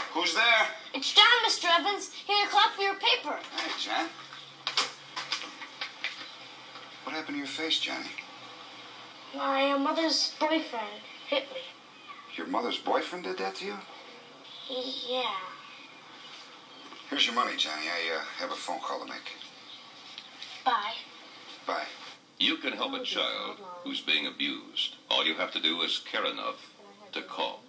Who's there? It's John, Mr. Evans. Here to collect for your paper. Hey, John. What happened to your face, Johnny? My mother's boyfriend hit me. Your mother's boyfriend did that to you? Yeah. Here's your money, Johnny. I have a phone call to make. Bye. Bye. You can help a child who's being abused. All you have to do is care enough to call.